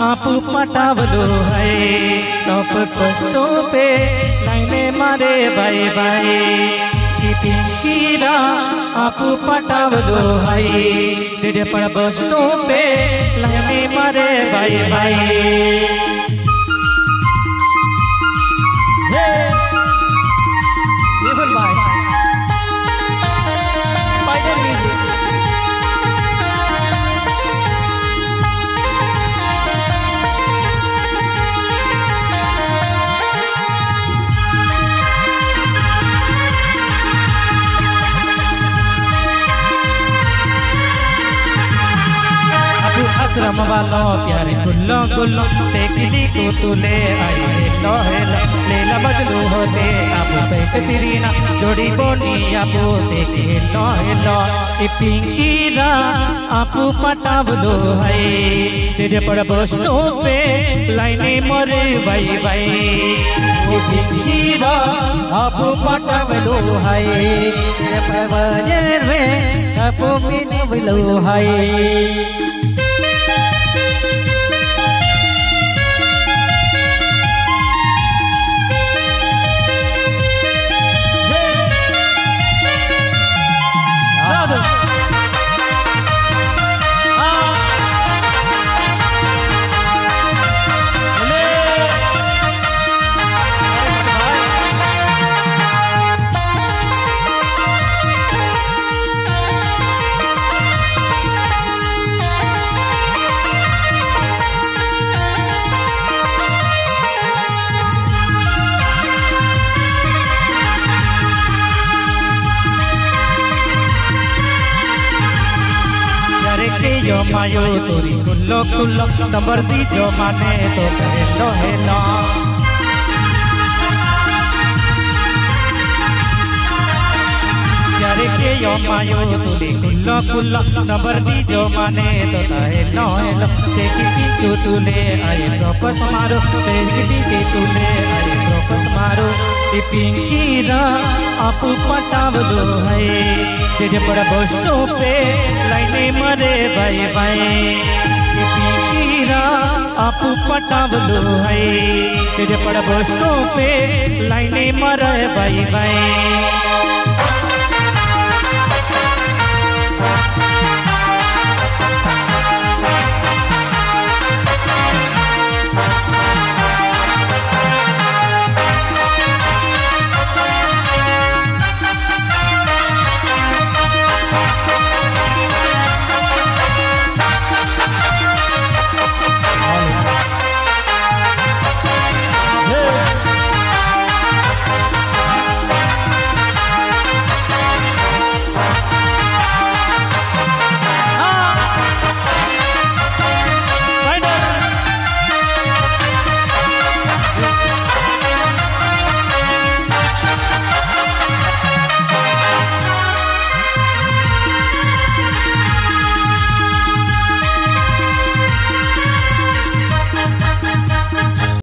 आप पटावलो है टॉप पोस्टों पे लाइने मारे बाय बाय की पिंकीरा आप पटावलो है डेढ़ पर पोस्टों पे लाइने मारे बाय बाय। आश्रम वालों प्यारे गुल्लो गुल्लो देखली को तुले आई हेलो हेलो लेला बदलू होते आप बैठ तिरीना जोड़ी बोली आप देख हेलो हेलो ये पिंकीरा आप पटावलो है तेरे पर पोस्टों पे लाइने मरे बाई बाई ये पिंकीरा आप पटावलो है तेरे पर बाजार में आप पिनवलो है। जो मायो तोरी कुल्लो कुल्लो नंबर दी जो माने तो हेलो हेलो यारे के यो मायो तोरी कुल्लो कुल्लो नंबर दी जो माने तो हेलो हेलो देखी तू तुले आए ड्रॉपस मारो देखी तुले आए ड्रॉपस मारो ये पिंकीरा आप पटावलो है तेरे पर पोस्टों पे लाइने मरे बाय बाय ये पिंकीरा आप पटावलो है तेरे पर पोस्टों पे लाइने मरे बाय बाय।